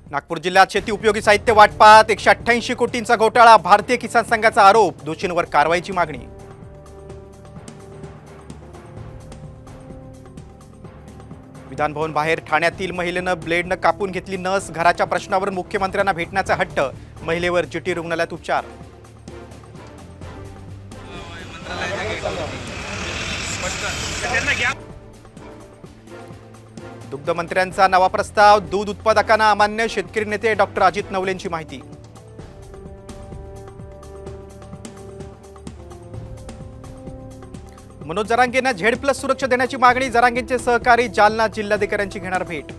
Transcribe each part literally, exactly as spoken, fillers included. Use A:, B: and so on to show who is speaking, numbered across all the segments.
A: नागपूर जिल्ह्यात शेती उपयोगी साहित्य वाटपात एकशे अठ्ठ्याऐंशी कोटींचा घोटाळा, भारतीय किसान संघाचा आरोप, दोषींवर कारवाईची मागणी। विधान भवन बाहेर ठाण्यातील महिलेनं ब्लेडनं कापून घेतली नस, घराच्या प्रश्नावरून मुख्यमंत्र्यांना भेटण्याचा हट्ट, महिलेवर जीटी रुग्णालयात उपचार। दुग्ध मंत्र्यांचा नवा प्रस्ताव, दूध उत्पादकांना अमान्य, शेतकरी नेते डॉक्टर अजित नवलेंची माहिती। मनोज जरांगेंना झेड प्लस सुरक्षा देण्याची मागणी, जरांगेंचे सहकारी जालना जिल्हाधिकाऱ्यांची घेणार भेट।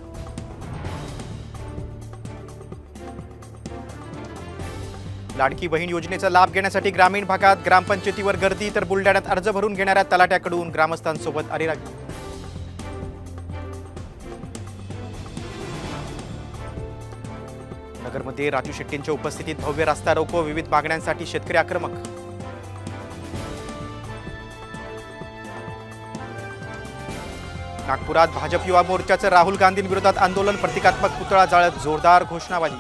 A: लाडकी बहीण योजनेचा लाभ घेण्यासाठी ग्रामीण भागात ग्रामपंचायतीवर गर्दी, तर बुलढाण्यात अर्ज भरून घेणाऱ्या तलाट्याकडून ग्रामस्थांसोबत अरेरावी। नगरमध्ये राजू शेट्टींच्या उपस्थितीत भव्य रस्ता रोको, विविध मागण्यांसाठी शेतकरी आक्रमक। नागपुरात भाजप युवा मोर्चाचं राहुल गांधींविरोधात आंदोलन, प्रतिकात्मक पुतळा जाळत जोरदार घोषणाबाजी।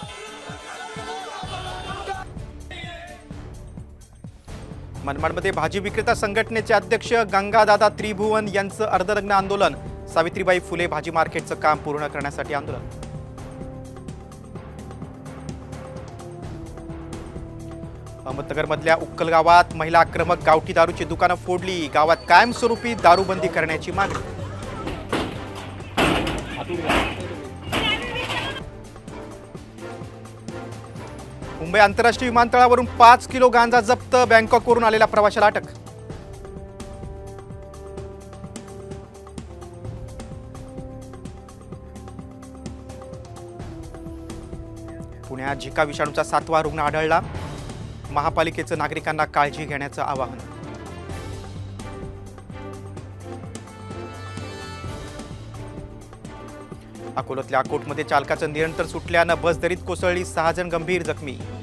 A: मनमाडमध्ये भाजी विक्रेता संघटनेचे अध्यक्ष गंगादादा त्रिभुवन यांचं अर्धनग्न आंदोलन, सावित्रीबाई फुले भाजी मार्केटचं काम पूर्ण करण्यासाठी आंदोलन। अहमदनगरमधल्या उक्कल गावात महिला आक्रमक, गावठी दारूची दुकानं फोडली, गावात कायमस्वरूपी दारूबंदी करण्याची मागणी। मुंबई आंतरराष्ट्रीय विमानतळावरून पाच किलो गांजा जप्त, बँकॉकवरून आलेल्या प्रवाशाला अटक। पुण्यात झिका विषाणूचा सातवा रुग्ण आढळला, महापालिकेचं नागरिकांना काळजी घेण्याचं आवाहन। अकोल्यातल्या अकोटमध्ये चालकाचं नियंत्रण सुटल्यानं बस दरीत कोसळली, सहा जण गंभीर जखमी।